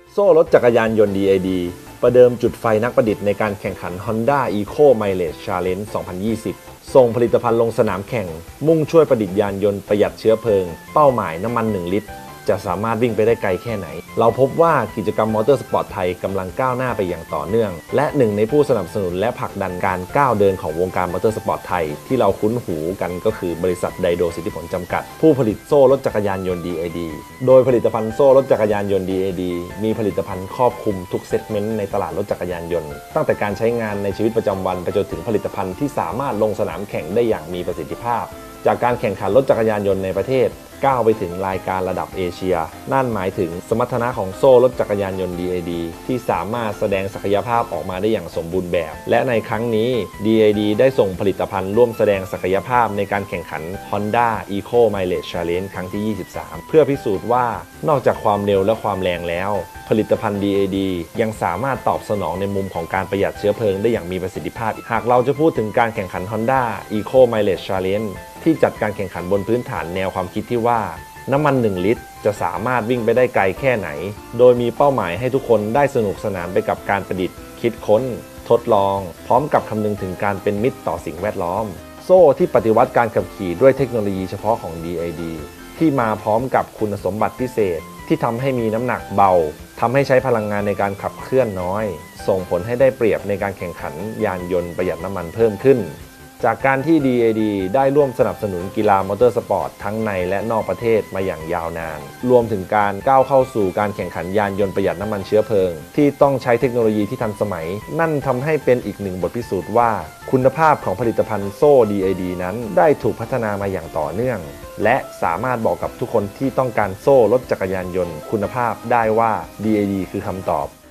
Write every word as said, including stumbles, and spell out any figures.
โซ่รถจักรยานยนต์ ดี ไอ ดี ประเดิมจุดไฟนักประดิษฐ์ในการแข่งขัน Honda Eco Mileage Challenge สองพันยี่สิบ ส่งผลิตภัณฑ์ลงสนามแข่งมุ่งช่วยประดิษฐ์ยานยนต์ประหยัดเชื้อเพลิงเป้าหมายน้ำมันหนึ่งลิตรจะสามารถวิ่งไปได้ไกลแค่ไหนเราพบว่ากิจกรรมมอเตอร์สปอร์ตไทยกำลังก้าวหน้าไปอย่างต่อเนื่องและหนึ่งในผู้สนับสนุนและผลักดันการก้าวเดินของวงการมอเตอร์สปอร์ตไทยที่เราคุ้นหูกันก็คือบริษัทไดโดสิทธิผลจำกัดผู้ผลิตโซ่รถจักรยานยนต์ ดี ไอ ดี โดยผลิตภัณฑ์โซ่รถจักรยานยนต์ ดี ไอ ดี มีผลิตภัณฑ์ครอบคลุมทุกเซกเมนต์ในตลาดรถจักรยานยนต์ตั้งแต่การใช้งานในชีวิตประจำวันไปจนถึงผลิตภัณฑ์ที่สามารถลงสนามแข่งได้อย่างมีประสิทธิภาพจากการแข่งขันรถจักรยานยนต์ในประเทศก้าวไปถึงรายการระดับเอเชียนั่นหมายถึงสมรรถนะของโซ่รถจักรยานยนต์ ดี ไอ ดี ที่สามารถแสดงศักยภาพออกมาได้อย่างสมบูรณ์แบบและในครั้งนี้ ดี ไอ ดี ได้ส่งผลิตภัณฑ์ร่วมแสดงศักยภาพในการแข่งขัน Honda Eco Mileage Challenge ครั้งที่ ยี่สิบสาม เพื่อพิสูจน์ว่านอกจากความเร็วและความแรงแล้วผลิตภัณฑ์ ดี ไอ ดี ยังสามารถตอบสนองในมุมของการประหยัดเชื้อเพลิงได้อย่างมีประสิทธิภาพหากเราจะพูดถึงการแข่งขัน Honda Eco Mileage Challenge ที่จัดการแข่งขันบนพื้นฐานแนวความคิดที่ว่าน้ำมันหนึ่งลิตรจะสามารถวิ่งไปได้ไกลแค่ไหนโดยมีเป้าหมายให้ทุกคนได้สนุกสนานไปกับการประดิษฐ์คิดค้นทดลองพร้อมกับคำนึงถึงการเป็นมิตรต่อสิ่งแวดล้อมโซ่ที่ปฏิวัติการขับขี่ด้วยเทคโนโลยีเฉพาะของ ดี ไอ ดี ที่มาพร้อมกับคุณสมบัติพิเศษที่ทำให้มีน้ำหนักเบาทำให้ใช้พลังงานในการขับเคลื่อนน้อยส่งผลให้ได้เปรียบในการแข่งขันยานยนต์ประหยัดน้ำมันเพิ่มขึ้นจากการที่ ดี ไอ ดี ได้ร่วมสนับสนุนกีฬามอเตอร์สปอร์ตทั้งในและนอกประเทศมาอย่างยาวนานรวมถึงการก้าวเข้าสู่การแข่งขันยานยนต์ประหยัดน้ำมันเชื้อเพลิงที่ต้องใช้เทคโนโลยีที่ทันสมัยนั่นทำให้เป็นอีกหนึ่งบทพิสูจน์ว่าคุณภาพของผลิตภัณฑ์โซ่ ดี ไอ ดี นั้นได้ถูกพัฒนามาอย่างต่อเนื่องและสามารถบอกกับทุกคนที่ต้องการโซ่รถจักรยานยนต์คุณภาพได้ว่า ดี ไอ ดี คือคำตอบ